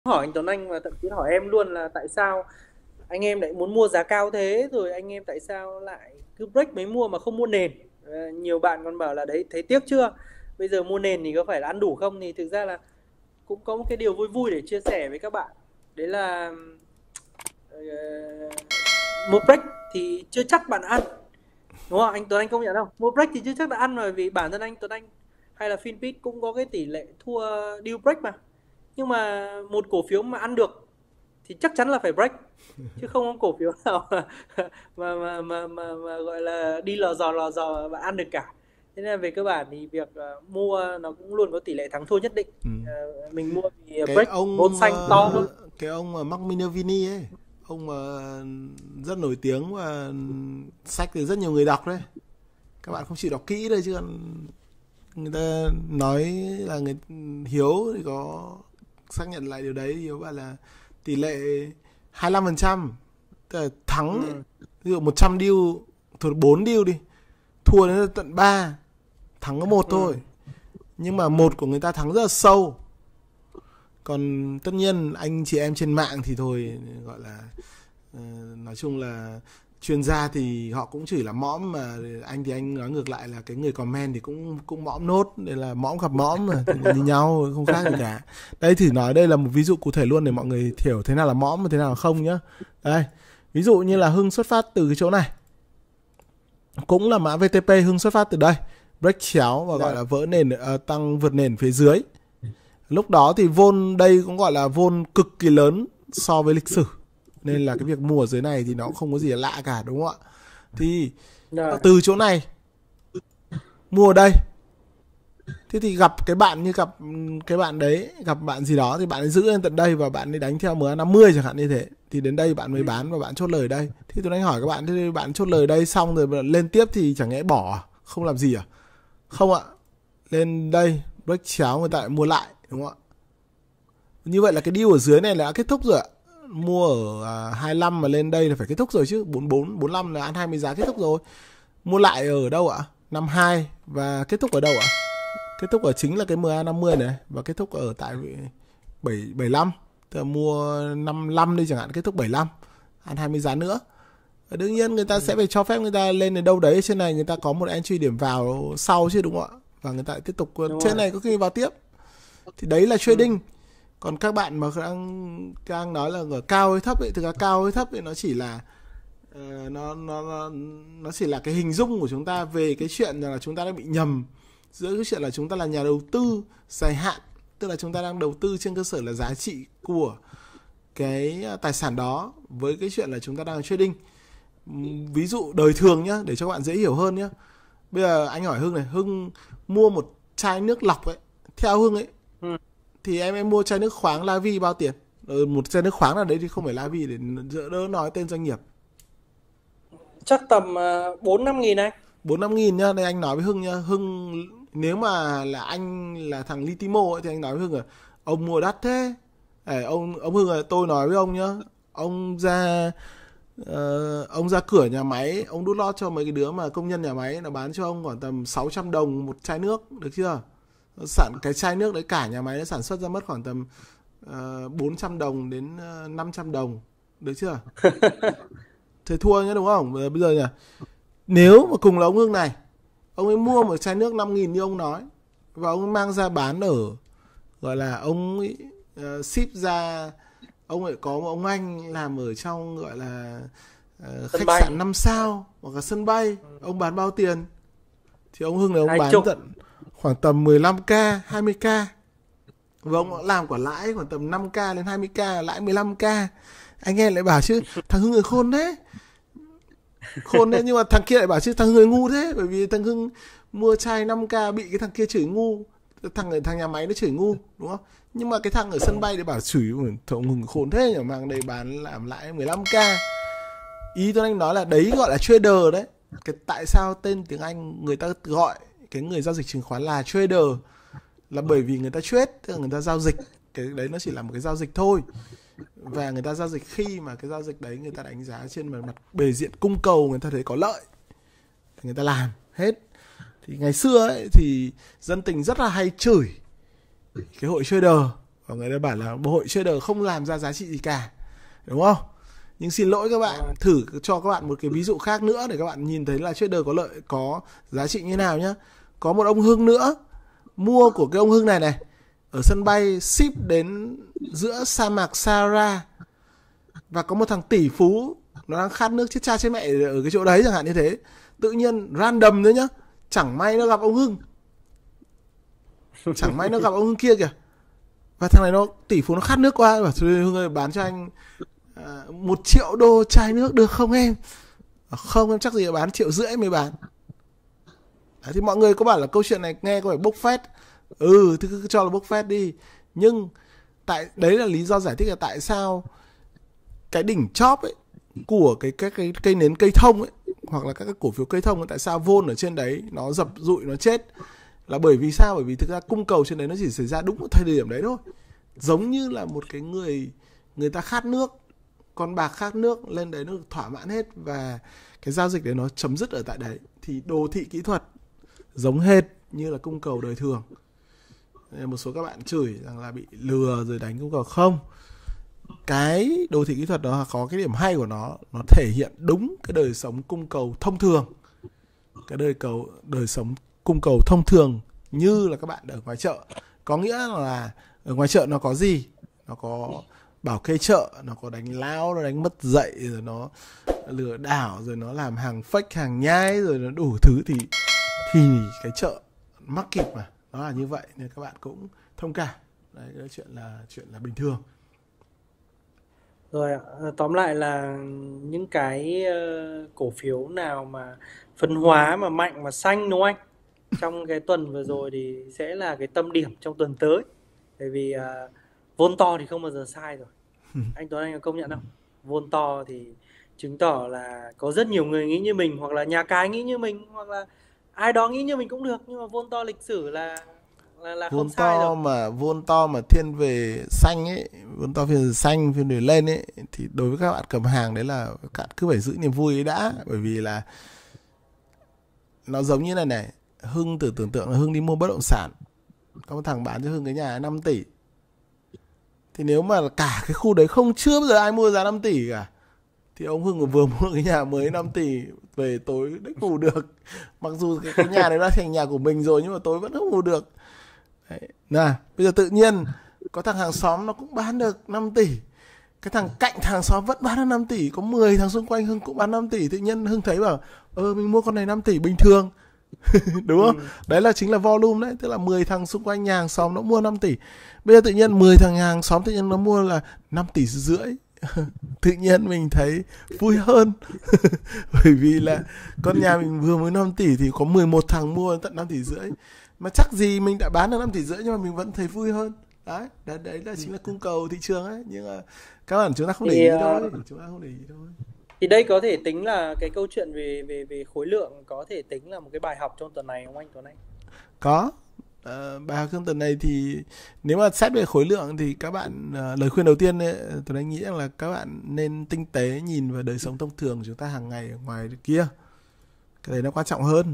hỏi anh Tuấn Anh và thậm chí hỏi em luôn là tại sao anh em lại muốn mua giá cao thế, rồi anh em tại sao lại cứ break mới mua mà không mua nền. Nhiều bạn còn bảo là đấy, thấy tiếc chưa, bây giờ mua nền thì có phải là ăn đủ không. Thì thực ra là cũng có một cái điều vui vui để chia sẻ với các bạn, đấy là ờ, mua break thì chưa chắc bạn ăn, đúng không anh Tuấn Anh, công nhận không? Mua break thì chưa chắc đã ăn rồi, vì bản thân anh Tuấn Anh hay là Finviz cũng có cái tỷ lệ thua deal break mà. Nhưng mà một cổ phiếu mà ăn được thì chắc chắn là phải break, chứ không có cổ phiếu nào mà gọi là đi lò dò và ăn được cả. Thế nên về cơ bản thì việc mua nó cũng luôn có tỷ lệ thắng thua nhất định. Ừ. Mình mua vì Cái break vốn ông xanh to thôi. cái ông mà Mark Minervini ấy, ông mà rất nổi tiếng và sách thì rất nhiều người đọc đấy. Các bạn không chịu đọc kỹ đây chứ còn người ta nói là người Hiếu thì có xác nhận lại điều đấy. Hiếu bảo là tỷ lệ 25%, tức là thắng ấy, Ừ. ví dụ 100 deal thôi 4 deal đi, thua đến tận 3, thắng có một Ừ. thôi. Nhưng mà một của người ta thắng rất là sâu. Còn tất nhiên anh chị em trên mạng thì thôi, gọi là nói chung là chuyên gia thì họ cũng chỉ là mõm, mà anh thì anh nói ngược lại là cái người comment thì cũng mõm nốt, đây là mõm gặp mõm mà thì như nhau, không khác gì cả. Đây thử nói, đây là một ví dụ cụ thể luôn để mọi người hiểu thế nào là mõm và thế nào là không nhá. Đây, ví dụ như là Hưng xuất phát từ cái chỗ này, cũng là mã VTP, Hưng xuất phát từ đây, break chéo và gọi là vỡ nền, tăng vượt nền phía dưới. Lúc đó thì vôn đây cũng gọi là vôn cực kỳ lớn so với lịch sử, nên là cái việc mua ở dưới này thì nó cũng không có gì là lạ cả, đúng không ạ? Thì Rồi. từ chỗ này mua ở đây, thế thì gặp cái bạn như gặp cái bạn đấy, gặp bạn gì đó thì bạn ấy giữ lên tận đây và bạn ấy đánh theo MA50 chẳng hạn như thế, thì đến đây bạn mới bán và bạn chốt lời đây. Thì tôi đang hỏi các bạn, thế bạn chốt lời đây xong rồi lên tiếp thì chẳng lẽ bỏ à? Không làm gì à? Không ạ, lên đây break chéo người ta lại mua lại, đúng không ạ? Như vậy là cái deal ở dưới này là đã kết thúc rồi ạ. Mua ở 25 mà lên đây là phải kết thúc rồi chứ. 44, 45 là ăn 20 giá kết thúc rồi. Mua lại ở đâu ạ? 52 và kết thúc ở đâu ạ? Kết thúc ở chính là cái MA50 này và kết thúc ở tại 75. Tức là mua 55 đi chẳng hạn, kết thúc 75. Ăn 20 giá nữa. Và đương nhiên người ta sẽ phải cho phép người ta lên đến đâu đấy, trên này người ta có một entry điểm vào sau chứ, đúng không ạ? Và người ta tiếp tục Đúng trên rồi. này có khi vào tiếp. Thì đấy là trading. Còn các bạn mà đang nói là ở cao hay thấp ấy, thực ra cao hay thấp thì nó chỉ là nó chỉ là cái hình dung của chúng ta về cái chuyện là chúng ta đã bị nhầm giữa cái chuyện là chúng ta là nhà đầu tư dài hạn, tức là chúng ta đang đầu tư trên cơ sở là giá trị của cái tài sản đó, với cái chuyện là chúng ta đang trading. Ví dụ đời thường nhá, để cho các bạn dễ hiểu hơn nhá. Bây giờ anh hỏi Hưng này, Hưng mua một chai nước lọc ấy, theo Hưng ấy Ừ. thì em mua chai nước khoáng La Vi bao tiền? Một chai nước khoáng nào đấy thì không phải La Vi để đỡ nói tên doanh nghiệp. Chắc tầm 4-5 nghìn anh. 4-5 nghìn nhá. Đây anh nói với Hưng nhá. Hưng nếu mà là anh là thằng Litimo ấy thì anh nói với Hưng là ông mua đắt thế. Ông Hưng là tôi nói với ông nhá. Ông ra cửa nhà máy, ông đút lót cho mấy cái đứa mà công nhân nhà máy, nó bán cho ông khoảng tầm 600 đồng một chai nước, được chưa? Cái chai nước đấy cả nhà máy nó sản xuất ra mất khoảng tầm 400 đồng đến 500 đồng, được chưa? Thế thua nhá, đúng không? Bây giờ nhỉ, nếu mà cùng là ông Hưng này, ông ấy mua một chai nước 5.000 như ông nói, và ông ấy mang ra bán ở, gọi là ông ấy ship ra, ông ấy có một ông anh làm ở trong gọi là Sân khách bay. sạn 5 sao hoặc là sân bay, ông bán bao tiền? Thì ông Hưng này ông Hai bán chục. tận khoảng tầm 15k, 20k. Và ông làm quả lãi khoảng tầm 5k đến 20k, lãi 15k. Anh em lại bảo chứ thằng Hưng người khôn thế. Khôn thế, nhưng mà thằng kia lại bảo chứ thằng Hưng người ngu thế. Bởi vì thằng Hưng mua chai 5k bị cái thằng kia chửi ngu. Thằng nhà máy nó chửi ngu, đúng không? Nhưng mà cái thằng ở sân bay để bảo chửi thằng Hưng khôn thế nhỉ, mang đây bán làm lãi 15k. Ý tôi anh nói là đấy gọi là trader đấy. Cái tại sao tên tiếng Anh người ta gọi cái người giao dịch chứng khoán là trader, là bởi vì người ta trade, tức là người ta giao dịch. Cái đấy nó chỉ là một cái giao dịch thôi. Và người ta giao dịch khi mà cái giao dịch đấy người ta đánh giá trên mặt bề diện cung cầu, người ta thấy có lợi thì người ta làm hết. Thì ngày xưa ấy thì dân tình rất là hay chửi cái hội trader, và người ta bảo là hội trader không làm ra giá trị gì cả, đúng không? Nhưng xin lỗi các bạn, thử cho các bạn một cái ví dụ khác nữa để các bạn nhìn thấy là trader có lợi, có giá trị như nào nhá. Có một ông Hưng nữa, mua của cái ông Hưng này này ở sân bay, ship đến giữa sa mạc Sahara, và có một thằng tỷ phú nó đang khát nước chết cha chết mẹ ở cái chỗ đấy chẳng hạn như thế. Tự nhiên random nữa nhá, chẳng may nó gặp ông Hưng, chẳng may nó gặp ông Hưng kia kìa, và thằng này nó tỷ phú nó khát nước quá, bảo Hưng ơi bán cho anh 1 triệu đô chai nước được không em? Không, em chắc gì bán 1,5 triệu mới bán. Đấy, thì mọi người có bảo là câu chuyện này nghe có phải bốc phét. Thì cứ cho là bốc phét đi. Nhưng đấy là lý do giải thích là tại sao cái đỉnh chóp ấy của cái cây nến cây thông ấy, hoặc là các cái cổ phiếu cây thông ấy, tại sao vôn ở trên đấy nó dập dụi nó chết, là bởi vì sao? Bởi vì thực ra cung cầu trên đấy nó chỉ xảy ra đúng một thời điểm đấy thôi. Giống như là một cái người ta khát nước, con bạc khát nước, lên đấy nó được thỏa mãn hết, và cái giao dịch đấy nó chấm dứt ở tại đấy. Thì đồ thị kỹ thuật giống hệt như là cung cầu đời thường. Một số các bạn chửi rằng là bị lừa rồi đánh cung cầu, không. Cái đồ thị kỹ thuật đó có cái điểm hay của nó thể hiện đúng cái đời sống cung cầu thông thường. Cái đời sống cung cầu thông thường như là các bạn ở ngoài chợ. Có nghĩa là ở ngoài chợ nó có gì? Nó có bảo kê chợ, nó có đánh láo, nó đánh mất dạy, rồi nó lừa đảo, rồi nó làm hàng fake, hàng nhái, rồi nó đủ thứ, thì cái chợ mắc kịp mà. Nó là như vậy nên các bạn cũng thông cảm. Đấy, cái chuyện là bình thường. Rồi ạ. Tóm lại là những cái cổ phiếu nào mà phân hóa mà mạnh mà xanh, đúng không anh? Trong cái tuần vừa rồi thì sẽ là cái tâm điểm trong tuần tới. Bởi vì vôn to thì không bao giờ sai rồi. Anh Tuấn Anh có công nhận không? Vôn to thì chứng tỏ là có rất nhiều người nghĩ như mình, hoặc là nhà cái nghĩ như mình, hoặc là ai đó nghĩ như mình cũng được, nhưng mà vôn to lịch sử là không sai rồi. Vôn to mà thiên về xanh ấy, vôn to thiên về xanh, thiên về lên ấy, thì đối với các bạn cầm hàng đấy là các bạn cứ phải giữ niềm vui ấy đã. Bởi vì là nó giống như này, Hưng tưởng tượng là Hưng đi mua bất động sản, có một thằng bán cho Hưng cái nhà 5 tỷ. Thì nếu mà cả cái khu đấy chưa bao giờ ai mua giá 5 tỷ cả, thì ông Hưng vừa mua cái nhà mới 5 tỷ về tối đếch ngủ được. Mặc dù cái nhà đấy đã thành nhà của mình rồi, nhưng mà tối vẫn không ngủ được. Đấy. Bây giờ tự nhiên có thằng hàng xóm nó cũng bán được 5 tỷ, cái thằng cạnh hàng xóm vẫn bán được 5 tỷ, có 10 thằng xung quanh Hưng cũng bán 5 tỷ. Tự nhiên Hưng thấy bảo mình mua con này 5 tỷ bình thường. Đúng không? Đấy là chính là volume đấy, tức là 10 thằng xung quanh nhà hàng xóm nó mua 5 tỷ. Bây giờ tự nhiên 10 thằng nhà hàng xóm tự nhiên nó mua là 5,5 tỷ. Tự nhiên mình thấy vui hơn. Bởi vì là con nhà mình vừa mới 5 tỷ thì có 11 thằng mua tận 5,5 tỷ. Mà chắc gì mình đã bán được 5,5 tỷ, nhưng mà mình vẫn thấy vui hơn. Đấy là chính là cung cầu thị trường ấy. Nhưng mà các bạn chúng ta không để ý thôi. Thì đây có thể tính là cái câu chuyện về khối lượng, có thể tính là một cái bài học trong tuần này không anh Tuấn Anh? Có. Bài học trong tuần này thì nếu mà xét về khối lượng thì các bạn, lời khuyên đầu tiên ấy, Tuấn Anh nghĩ rằng là các bạn nên tinh tế nhìn vào đời sống thông thường của chúng ta hàng ngày ở ngoài kia. Cái đấy nó quan trọng hơn.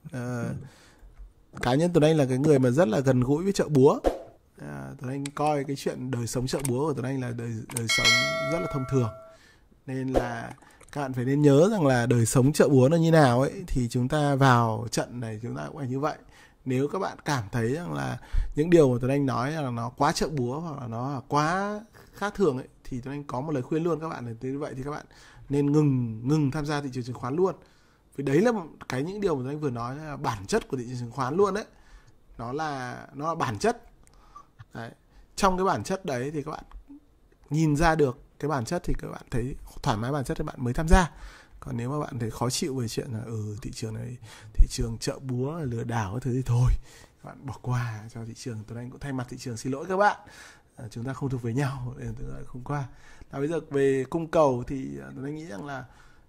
Cá nhân Tuấn Anh là cái người mà rất là gần gũi với chợ búa. Tuấn Anh coi cái chuyện đời sống chợ búa của Tuấn Anh là đời sống rất là thông thường. Nên là các bạn phải nên nhớ rằng là đời sống chợ búa nó như nào ấy, thì chúng ta vào trận này chúng ta cũng phải như vậy. Nếu các bạn cảm thấy rằng là những điều mà Tuấn Anh nói là nó quá chợ búa, hoặc là nó quá khác thường ấy, thì Tuấn Anh có một lời khuyên luôn các bạn là như vậy thì các bạn nên ngừng tham gia thị trường chứng khoán luôn. Vì đấy là những điều mà Tuấn Anh vừa nói là bản chất của thị trường chứng khoán luôn đấy. Nó là bản chất. Đấy. Trong cái bản chất đấy thì các bạn nhìn ra được cái bản chất, thì các bạn thấy thoải mái bản chất thì bạn mới tham gia. Còn nếu mà bạn thấy khó chịu về chuyện là thị trường này, thị trường chợ búa, lừa đảo cái thứ thì thôi, các bạn bỏ qua cho thị trường. Tuấn Anh cũng thay mặt thị trường xin lỗi các bạn, chúng ta không thuộc về nhau nên Tuấn Anh không qua. Bây giờ về cung cầu thì Tuấn Anh nghĩ rằng là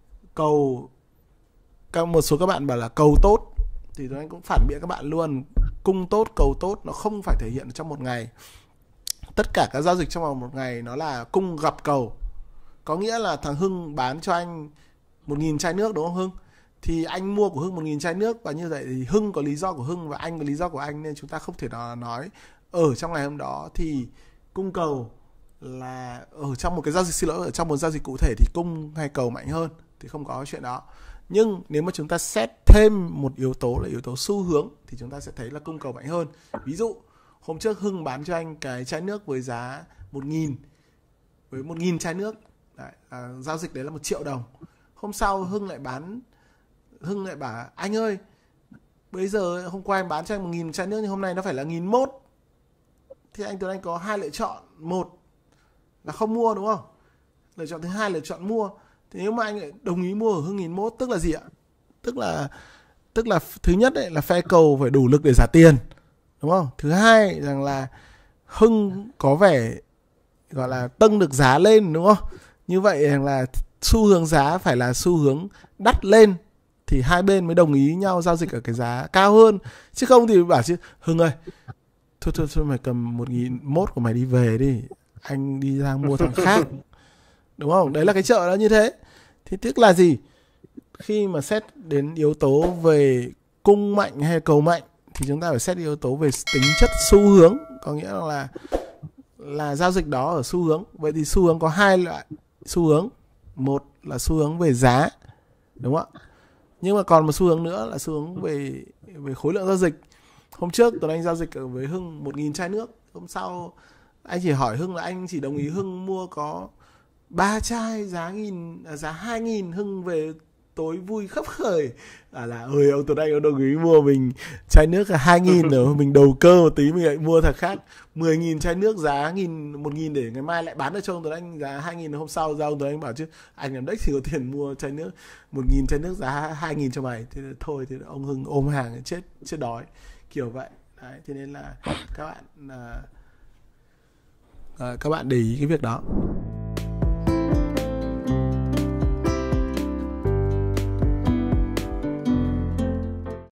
một số các bạn bảo là cầu tốt, thì Tuấn Anh cũng phản biện các bạn luôn. Cung tốt, cầu tốt nó không phải thể hiện trong một ngày. Tất cả các giao dịch trong vòng một ngày nó là cung gặp cầu. Có nghĩa là thằng Hưng bán cho anh 1.000 chai nước, đúng không Hưng? Thì anh mua của Hưng 1.000 chai nước, và như vậy thì Hưng có lý do của Hưng và anh có lý do của anh, nên chúng ta không thể nào nói ở trong ngày hôm đó thì cung cầu là ở trong một cái giao dịch, xin lỗi, ở trong một giao dịch cụ thể thì cung hay cầu mạnh hơn thì không có chuyện đó. Nhưng nếu mà chúng ta xét thêm một yếu tố là yếu tố xu hướng thì chúng ta sẽ thấy là cung cầu mạnh hơn. Ví dụ hôm trước Hưng bán cho anh cái chai nước với giá 1.000, với 1.000 chai nước đấy, giao dịch đấy là 1 triệu đồng. Hôm sau Hưng lại bảo anh ơi, bây giờ hôm qua em bán cho anh 1.000 chai nước nhưng hôm nay nó phải là 1.100. Thì anh Tuấn Anh có hai lựa chọn. Một là không mua, đúng không? Lựa chọn thứ hai là lựa chọn mua. Thì nếu mà anh lại đồng ý mua ở Hưng 1.100, tức là gì ạ? Tức là thứ nhất ấy, là phe cầu phải đủ lực để trả tiền, đúng không? Thứ hai rằng là Hưng có vẻ gọi là tăng được giá lên, đúng không? Như vậy rằng là xu hướng giá phải là xu hướng đắt lên thì hai bên mới đồng ý nhau giao dịch ở cái giá cao hơn. Chứ không thì bảo chứ Hưng ơi, thôi mày cầm 1.100 của mày đi về đi, anh đi ra mua thằng khác, đúng không? Đấy là cái chợ đó như thế. Thì tức là gì? Khi mà xét đến yếu tố về cung mạnh hay cầu mạnh thì chúng ta phải xét yếu tố về tính chất xu hướng, có nghĩa là giao dịch đó ở xu hướng. Vậy thì xu hướng có hai loại xu hướng. Một là xu hướng về giá, đúng không ạ? Nhưng mà còn một xu hướng nữa là xu hướng về khối lượng giao dịch. Hôm trước Tuấn Anh giao dịch ở với Hưng 1.000 chai nước. Hôm sau anh chỉ hỏi Hưng là anh chỉ đồng ý Hưng mua có 3 chai giá 2.000. Hưng về tối vui khắp khởi là ơi ông Tuấn Anh ông đồng ý mua mình chai nước là 2.000 rồi, mình đầu cơ một tí mình lại mua thằng khác 10.000 chai nước giá 1.000 để ngày mai lại bán được cho ông Tuấn Anh giá 2.000. Hôm sau ra ông Tuấn Anh bảo chứ anh làm đếch thì có tiền mua chai nước 1.000 chai nước giá 2.000 cho mày. Thế thôi thì ông Hưng ôm hàng chết đói kiểu vậy. Đấy, thế nên là các bạn để ý cái việc đó.